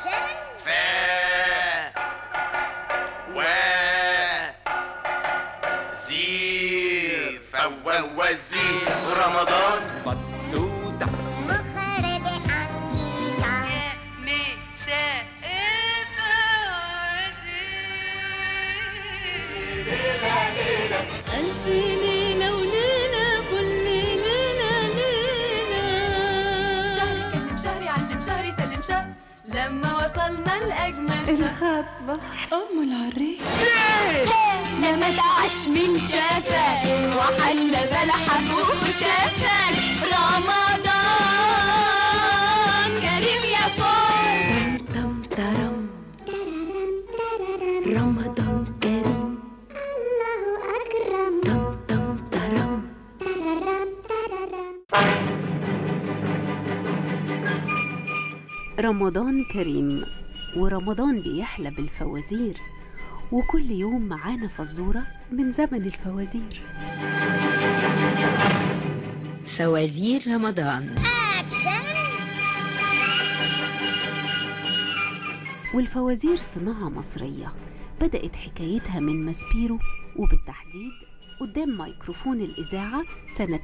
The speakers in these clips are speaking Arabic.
أكشن. فوازير فوازير رمضان فتوتة مخرج أنجيكا مساء فوازير. ألف ليلة وليلة كل ليلة ليلة. شهر يكلم شهر يعلم شهر يسلم شهر لما وصلنا لأجمل شهر. الخطبة أم العريس لما دعش من شافك وحل بلحك وشافك. رمضان كريم يا فول. تم ترم رمضان كريم الله أكرم. تم تم ترم. رمضان كريم، ورمضان بيحلى بالفوازير، وكل يوم معانا فزورة من زمن الفوازير. فوازير رمضان. أكشن. والفوازير صناعة مصرية بدأت حكايتها من ماسبيرو، وبالتحديد قدام ميكروفون الإذاعة سنة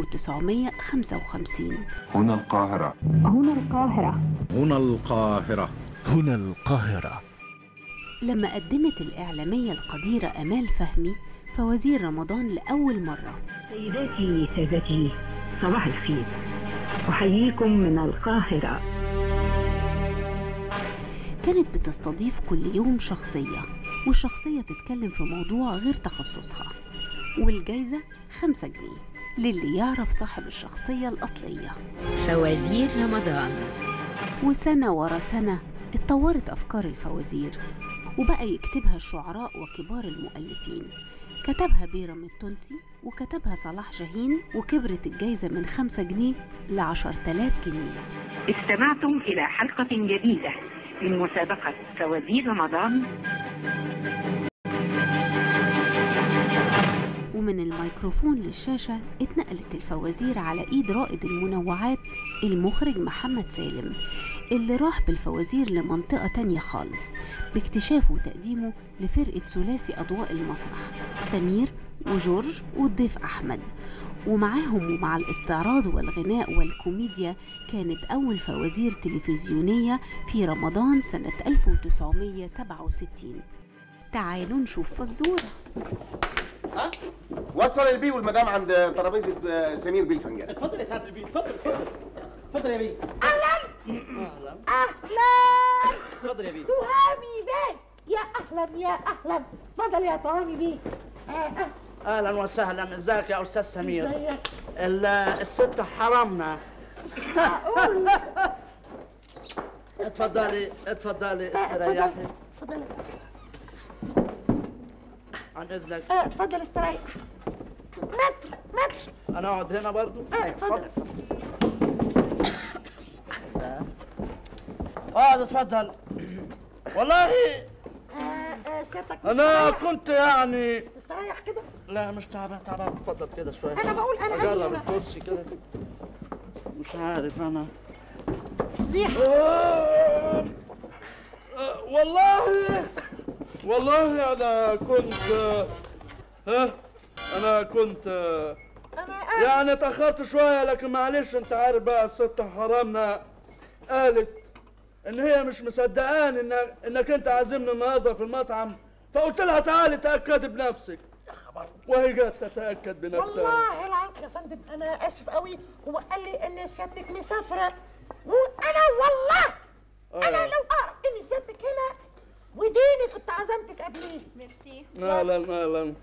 1955. هنا القاهرة. هنا القاهرة. هنا القاهرة. هنا القاهرة. لما قدمت الإعلامية القديرة أمال فهمي فوازير رمضان لأول مرة. سيداتي سادتي صباح الخير، أحييكم من القاهرة. كانت بتستضيف كل يوم شخصية، والشخصية تتكلم في موضوع غير تخصصها، والجايزة 5 جنيه للي يعرف صاحب الشخصية الأصلية. فوازير رمضان. وسنة ورا سنة اتطورت أفكار الفوازير، وبقى يكتبها الشعراء وكبار المؤلفين. كتبها بيرم التونسي، وكتبها صلاح جاهين، وكبرت الجايزة من 5 جنيه ل10,000 جنيه. استمعتم إلى حلقة جديدة من مسابقة فوازير رمضان. ومن الميكروفون للشاشة اتنقلت الفوازير على إيد رائد المنوعات المخرج محمد سالم، اللي راح بالفوازير لمنطقة تانية خالص باكتشافه وتقديمه لفرقة ثلاثي أضواء المسرح سمير وجورج والضيف أحمد. ومعاهم ومع الاستعراض والغناء والكوميديا كانت أول فوازير تلفزيونية في رمضان سنة 1967. تعالوا نشوف فزورة. وصل البي والمدام عند ترابيزه سمير بيه الفنجان. اتفضل يا سعاده البي، اتفضل اتفضل يا بيه. أهلا اهلا أهلا. اتفضل يا بيه. تهامي بيه. يا أهلا يا أهلا. اتفضل يا تهامي بيه. اهلا وسهلا. ازيك يا استاذ سمير؟ ازيك؟ الست حرمنا. معقول؟ اتفضلي اتفضلي استريحي. اتفضل عن اذنك. اتفضل استريح. متر انا اقعد هنا برضو؟ اتفضل. اقعد اتفضل. والله سيادتك انا كنت يعني تستريح كده. لا مش تعبان اتفضل كده شويه. انا بقول انا اجرب الكرسي كده. مش عارف انا زيح. والله انا كنت يعني اتاخرت شويه، لكن معلش انت عارف بقى الست حرامنا قالت ان هي مش مصدقاني انك انت عازمني النهارده في المطعم، فقلت لها تعالي تاكدي بنفسك. يا خبر. وهي جت تتاكد بنفسها. والله العظيم يا فندم انا اسف قوي، هو قال لي ان سيادتك مسافره، وانا والله انا لو اعرف ان سيادتك هنا وديني كنت عزمتك قبليه. ميرسي. اهلا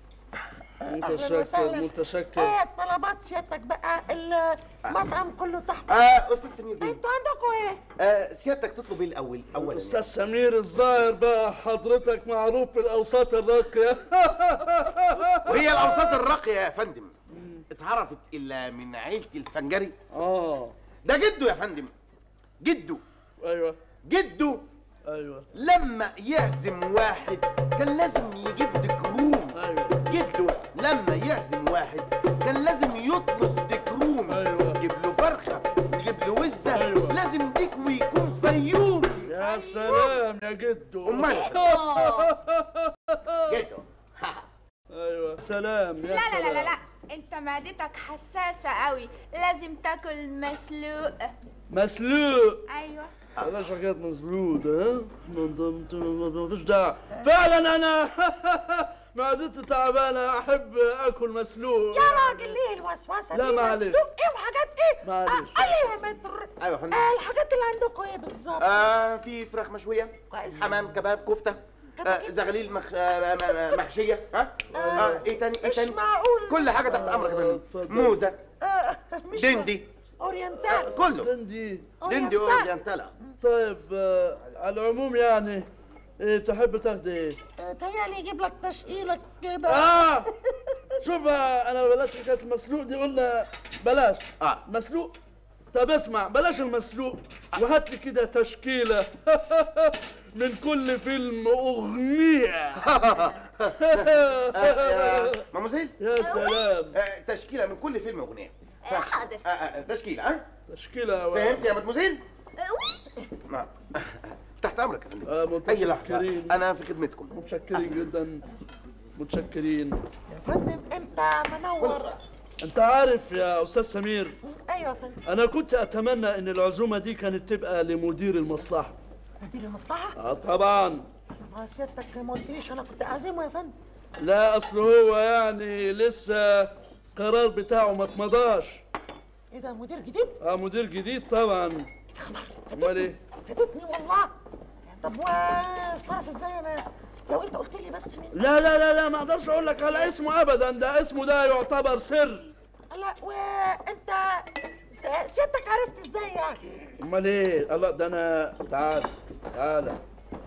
متشكر. طلبات سيادتك بقى، المطعم كله تحت. استاذ سمير بيه، انتوا عندكم ايه؟ سيادتك تطلب ايه الاول؟ استاذ سمير الظاهر بقى حضرتك معروف بالاوساط الراقيه. وهي الاوساط الراقيه يا فندم اتعرفت الا من عيله الفنجري. ده جده يا فندم، جده. ايوه جده. ايوه لما يعزم واحد كان لازم يجيب دكروم. ايوه جده لما يعزم واحد كان لازم يطلب دكروم. ايوه يجيب له فرخه، يجيب له وزه. أيوة. لازم ديك ويكون فيوم. يا سلام يا جدو. امال جدو. ايوه سلام يا لا لا لا لا سلام. لا، انت معدتك حساسة قوي، لازم تاكل مسلوق. مسلوق. ايوه بلاش حاجات مسلوق ده، مفيش داعي. فعلا انا معدتي تعبانه، احب اكل مسلوق. يا راجل ليه الوسوسه لا دي؟ معلش. مسلوق ايه وحاجات ايه؟ معلش. قال لي يا متر. ايوه يا فندم. الحاجات اللي عندكم ايه بالظبط؟ في فراخ مشويه، كويس. حمام، كباب، كفته، زغليل محشيه. ايه تاني؟ ايه مش تاني؟ معقول. كل حاجه تحت امرك يا فندم. موزه، مش دندي، اورينتال. كله دندي اورينتالا. طيب على العموم يعني إيه تحب تاخد ايه؟ تهيألي يجيب لك تشقيلك كده. شوف انا بلاش حكايه المسلوق دي، قلنا بلاش. مسلوق. طب اسمع، بلاش المسلوق وهات لي كده تشكيله من كل فيلم اغنيه. ماموزيل، يا سلام. تشكيله من كل فيلم اغنيه. حاضر. تشكيله. تشكيله فهمت يا مدموزيل؟ نعم. تحت امرك يا فندم. اي لحظه انا في خدمتكم. متشكرين جدا، متشكرين. يا فندم انت منور. انت عارف يا استاذ سمير، ايوه يا فندم. انا كنت اتمنى ان العزومه دي كانت تبقى لمدير المصلحه. مدير المصلحه؟ طبعا. ما سيادتك ما قلتليش انا كنت اعزمه يا فندم. لا اصل هو يعني لسه القرار بتاعه ما اتمضاش. ايه ده مدير جديد؟ مدير جديد طبعا. امال ايه؟ فاتتني والله. طب واتصرف ازاي انا لو انت قلت لي بس مين؟ لا لا لا لا، ما اقدرش اقول لك على اسمه ابدا، ده اسمه ده يعتبر سر. لا وانت سيادتك عرفت ازاي يعني؟ امال ايه؟ الله ده انا تعال تعال.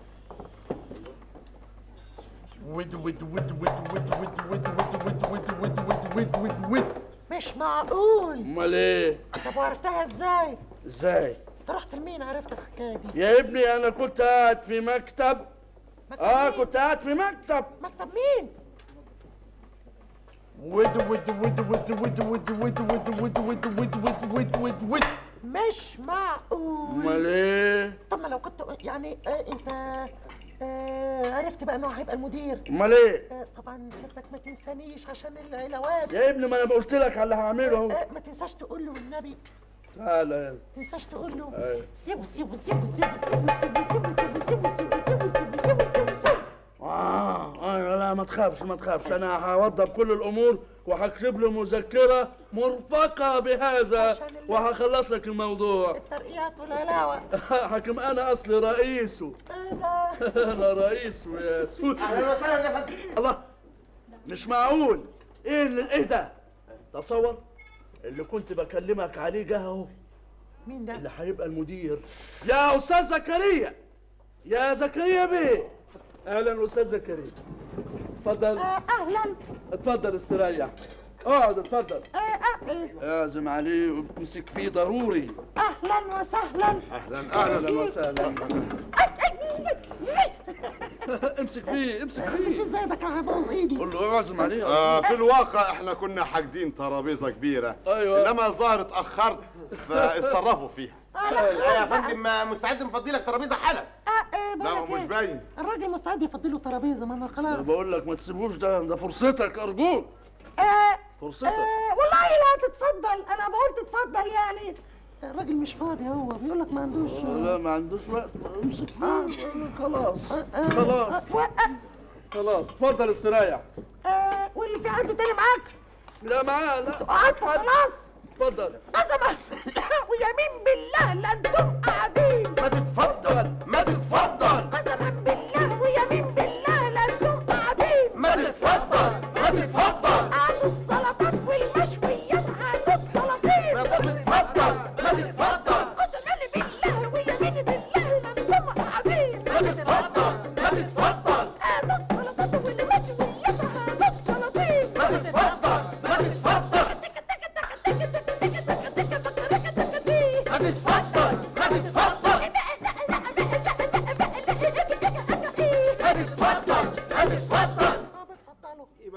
مش معقول. امال ايه؟ طب وعرفتها ازاي؟ ازاي؟ انت رحت لمين عرفت الحكايه دي؟ يا ابني انا كنت قاعد في مكتب. كنت قاعد في مكتب. مكتب مين؟ مش معقول. امال ايه؟ طب ما لو كنت يعني انت عرفت بقى انه هيبقى المدير. امال ايه؟ طبعا سيادتك ما تنسانيش عشان العلاوات. يا ابني ما انا قلت لك على اللي هعمله اهو. ما تنساش تقول له والنبي. تعالى يلا. ما تنساش تقول له. ايوه. سيبه. ايوه لا ما تخافش ما تخافش، انا هوضب كل الامور وهكتب له مذكره مرفقه بهذا وهخلص لك الموضوع. الترقيات والعلاوه. حكم انا اصلي رئيسه. انا رئيسه يا سوسي. اهلا وسهلا يا فندم. الله مش معقول. ايه ده؟ تصور اللي كنت بكلمك عليه جه اهو. مين ده؟ اللي هيبقى المدير. يا استاذ زكريا، يا زكريا بيه. اهلا استاذ زكريا. اتفضل. اهلا. اتفضل استريح. اقعد اتفضل. اعزم عليه وامسك فيه ضروري. اهلا وسهلا. اهلا وسهلا. امسك فيه امسك فيه. ازاي ده كان هيبوظ ايدي. قول له اعزم عليه. في الواقع احنا كنا حاجزين ترابيزه كبيره. ايوه. انما الظاهر اتاخرت فاتصرفوا فيها. لا يا فندم مستعد نفضي لك ترابيزه حالا. لا مش باين. الراجل مستعد يفضي له ترابيزه، ما انا خلاص. بقول لك ما تسيبوش، ده فرصتك ارجوك. فرصتك. والله لا تتفضل، انا بقول تتفضل يعني. الراجل مش فاضي، هو بيقول لك ما عندوش. لا ما عندوش وقت. امسك خلاص خلاص خلاص. اتفضل استريح. واللي في حد تاني معاك؟ لا معاه لا. قعدت خلاص. اتفضل. قسما ويمين بالله لا انتم قاعدين. ما تتفضل ما تتفضل. قسما بالله ويمين بالله لا انتم قاعدين. ما تتفضل ما تتفضل. هاتوا السلطات والمشويات، هاتوا السلاطين. ما تتفضل ما تتفضل. قسما بالله ويمين بالله لا انتم قاعدين. ما تتفضل ما تتفضل. هاتوا السلطات والمشويات، هاتوا السلاطين. ما تتفضل ما تتفضل. ما تتفضل ما تتفضل.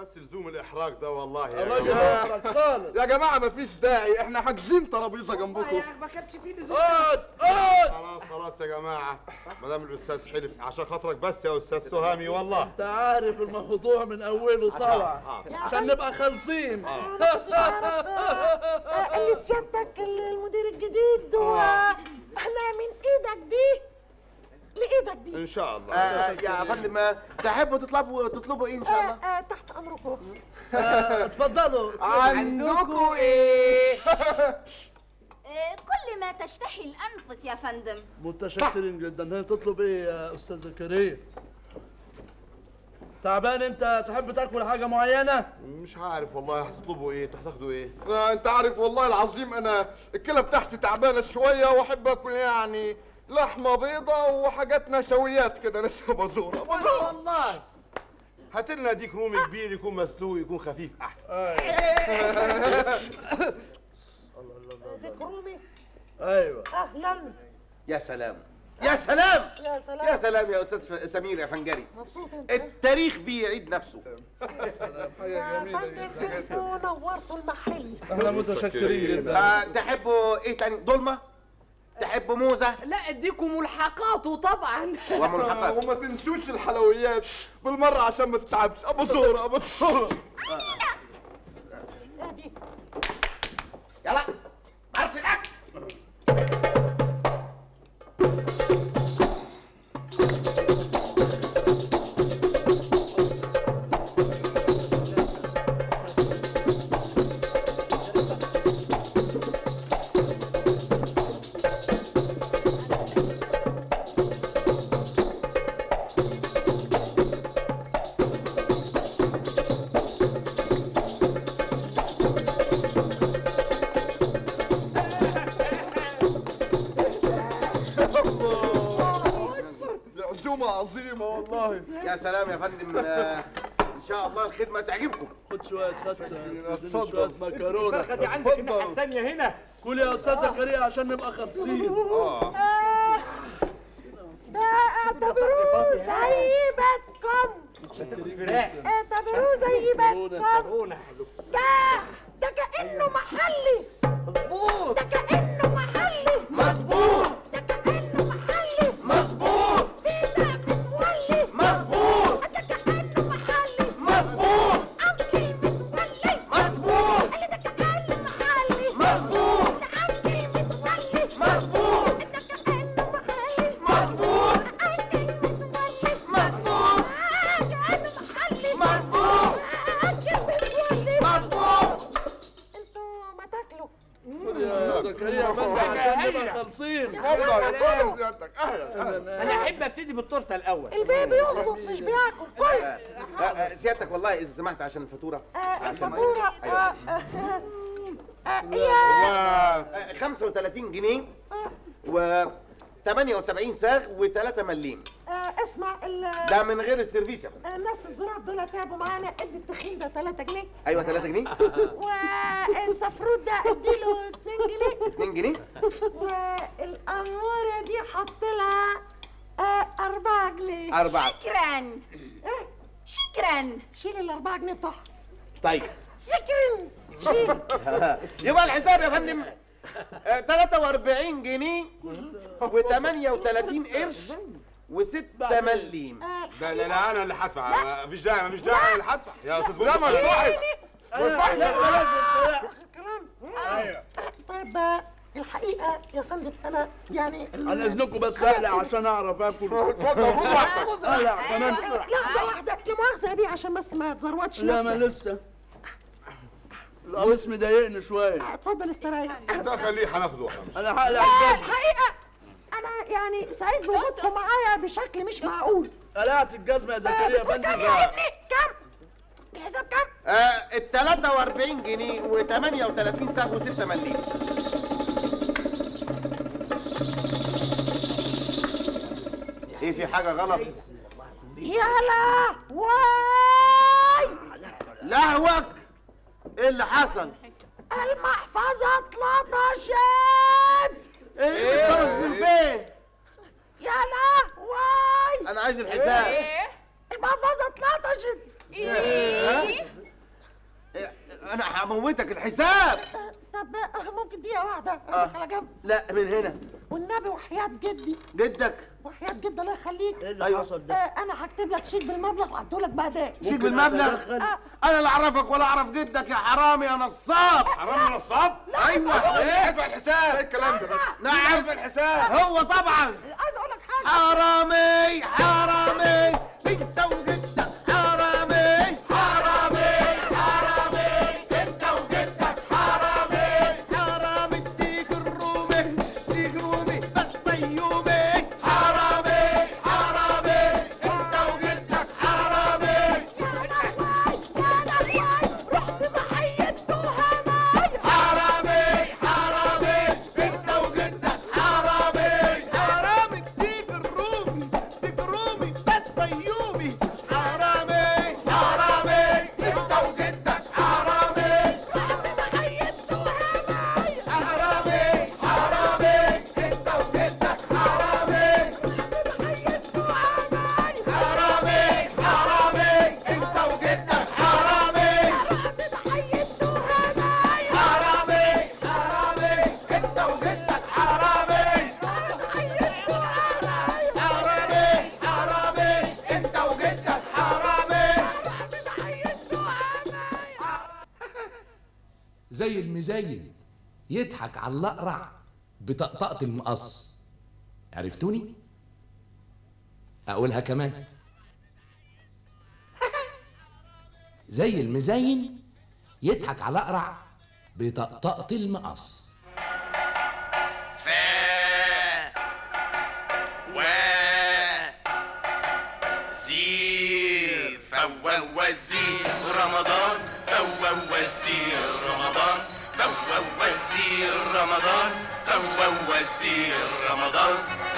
بس لزوم الاحراج ده والله يا الراجل جماعه. يحرج خالص. يا جماعه مفيش داعي، احنا حاجزين ترابيزه جنبكم. ما كانش فيه لزوم. اقعد. خلاص يا جماعه، ما دام الاستاذ حلف عشان خاطرك بس يا استاذ سهامي والله. انت عارف الموضوع من اوله طبعا عشان نبقى خالصين. ما كنتش اعرف اللي سيادتك المدير الجديد احنا من ايدك دي لايدك دي ان شاء الله. يا فندم تحبوا تطلبوا ايه ان شاء الله؟ تحت امركم. اتفضلوا. عندكم ايه؟ كل ما تشتهي الانفس يا فندم. متشكرين جدا. هي تطلب ايه يا استاذ زكريا؟ تعبان انت؟ تحب تاكل حاجه معينه؟ مش عارف والله هتطلبوا ايه، هتاخدوا ايه؟ انت عارف والله العظيم انا الكلى بتاعتي تعبانه شويه واحب اكل يعني لحمه بيضه وحاجات نشويات كده لسه بزوره والله. هات لنا ديك رومي كبير يكون مسلوق يكون خفيف احسن. ديك رومي؟ ايوه. اهلا. يا سلام يا سلام يا سلام يا سلام يا استاذ سمير يا فنجري. مبسوط انت؟ التاريخ بيعيد نفسه. حاجه جميله جدا. انتوا نورتوا المحل. احنا متشكرين جدا. تحبوا ايه تاني؟ ضلمه؟ تحبوا موزه؟ لا اديكم ملحقاته طبعا. وملحقات. وما تنسوش الحلويات بالمره عشان ما تتعبش. ابو زوره ابو زوره. يلا مرسي الاكل. عظيمه والله. يا سلام يا فندم. ان شاء الله الخدمه تعجبكم. خد شويه اتفضل. شويه مكرونه. الفرخه دي عندك الناحيه الثانيه هنا. كل يا استاذ زكريا عشان نبقى خالصين. ده اعتبروه زي بيتكم. اعتبروه زي بيتكم. ده كأنه محلي. مظبوط. ده كأنه محلي. مظبوط. ده كأنه محلي. مظبوط. بيتك متولي. مظبوط. ده كأنه محلي. مظبوط. أنكل متولي. مظبوط. اللي ده كأنه محلي. مظبوط. ده أنكل متولي. مظبوط. ده كأنه محلي. مظبوط. أنكل متولي. مظبوط. كأنه محلي. مظبوط. أنكل متولي. مظبوط. انتوا ما تاكلوا. خد يا زكريا بندع عشان نبقى خالصين. اتفضل سيادتك. اهلا. انا احب ابتدي بالتورته الاول. البيبي يظبط مش بياكل كل. سيادتك والله اذا سمحت عشان الفاتوره. الفاتوره هي 35 جنيه و 78 ساغ و3 مليم. اسمع ده من غير السيرفيس يا فندم. الناس الظراف دول تعبوا معانا. ادي التخين ده 3 جنيه. ايوه 3 جنيه. والسفروت ده اديله 2 جنيه. 2 جنيه. والاموره دي حط لها 4 جنيه. 4. شكرا. شكرا. شيل ال4 جنيه بتوعها. طيب. شكرا. شيل. يبقى الحساب يا فندم 43 جنيه و38 قرش و6 مليم. لا لا لا انا اللي هدفع. مفيش داعي مفيش داعي انا اللي هدفع يا استاذ لا بومبا. ايوه. طيب الحقيقه يا فندم انا يعني على اذنكم بس اقلع عشان اعرف اكل. اقلع كمان. لحظه واحده لا مؤاخذه يا بيه عشان بس ما تزروتش لا نفسك. ما لسه. القميص مضايقني شويه. اتفضل استريح. ده خليه هناخده. انا هقلع الجزمه. الحقيقه انا يعني سعيد بوجودكم معايا بشكل مش معقول. قلعت الجزمه يا زكريا بندي. كام يا ابني؟ كام؟ الحساب كام؟ ال 43 جنيه و38 ساغ و6 مليم. ايه في حاجه غلط؟ يلا واي لهوك. ايه اللي حصل؟ المحفظه اتلطشت. ايه بتطرش من فين؟ يلا واي انا عايز الحساب. المحفظه اتلطشت. ايه؟ انا هموتك الحساب. طب ممكن دقيقة واحدة اخدك على جنب؟ لا من هنا. والنبي وحياة جدي. جدك؟ وحياة جدي الله يخليك. ايه اللي حصل ده؟ انا هكتب لك شيك بالمبلغ وهديهولك بعدين. شيك بالمبلغ؟ انا لا اعرفك ولا اعرف جدك يا حرامي يا نصاب. حرامي نصاب؟ ايوه. ادفع الحساب. ايه الكلام ده؟ نعم ادفع الحساب. هو طبعا. عايز اقول لك حاجة. حرامي حرامي انت وجدك. حرامي حرامي حرامي انت وجدك. حرامي حرامي الديك الرومي ديك رومي بس بيومي. حرامي حرامي انت وجدك. حرامي رحت ضحية تهمي. حرامي حرامي انت وجدك. حرامي حرامي الديك الرومي ديك رومي بس بيومي. حرامي حرامي انت وجدك. حرامي رحت ضحية تهمي. حرامي حرامي انت وجدك. حرامي ضحية تهمي. حرامي حرامي انت وجدك. حرامي رحت ضحية تهمي. حرامي حرامي انت وجدك. حرامي ضحية تهمي. حرامي حرامي انت وجدك. حرامي ضحية تهمي. زي المزين يضحك على الأقرع بطقطقة المقص. عرفتوني؟ أقولها كمان. زي المزين يضحك على الأقرع بطقطقة المقص. وزير وزير رمضان. وزير رمضان. وزير رمضان. وزير رمضان.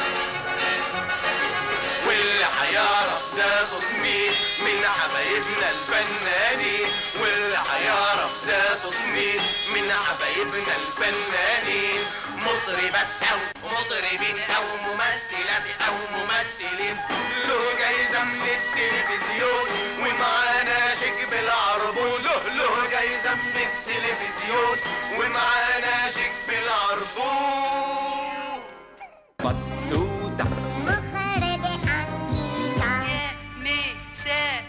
واللي هيعرف ده صوت مين من حبايبنا الفنانين. واللي هيعرف ده صوت مين من حبايبنا الفنانين. مطربات او مطربين او ممثلات او ممثلين. له جايزه من التلفزيون ومعانا شيك بالعربون. له جايزه من التلفزيون ومعانا شيك بالعربون. بطوطه مخرج أنجيكا مساء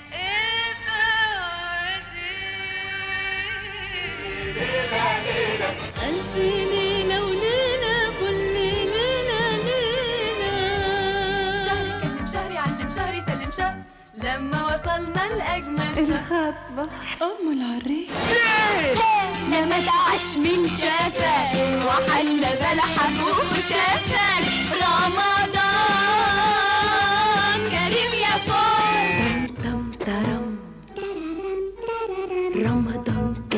فوازير. ألف ليلة وليلة كل ليلة ليلة. شهر يكلم شهر يعلم شهر يسلم شهر لما وصلنا لأجمل شهر. الخطبة أم العريس لما دعش من شافك وحل بلحك وشافك. رمضان كريم يا فول. طم طرم رمضان